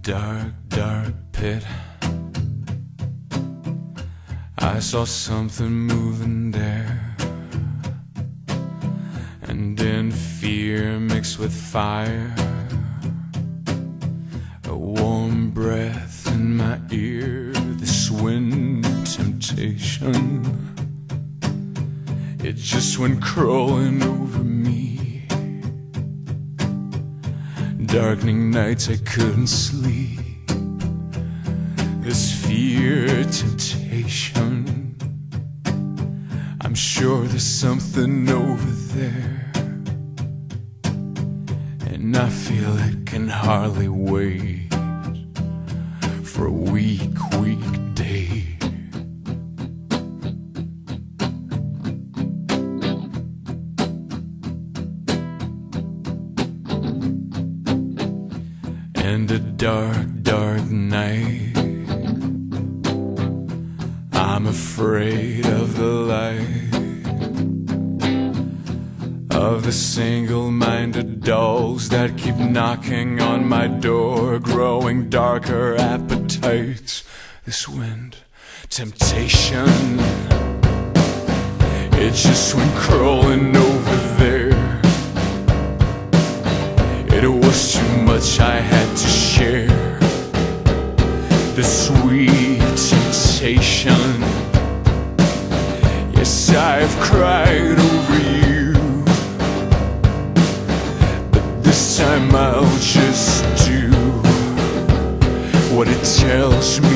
dark, dark pit, I saw something moving there, and in fear mixed with fire, a warm breath in my ear, this wind temptation, it just went crawling over me. Darkening nights I couldn't sleep, this fear, temptation, I'm sure there's something over there, and I feel it can hardly wait for a weekday. And a dark, dark night, I'm afraid of the light of the single-minded dolls that keep knocking on my door, growing darker appetites, this wind temptation, it just went crawling over there. It was too much I had to share, the sweet temptation. Yes, I've cried over you, but this time I'll just do what it tells me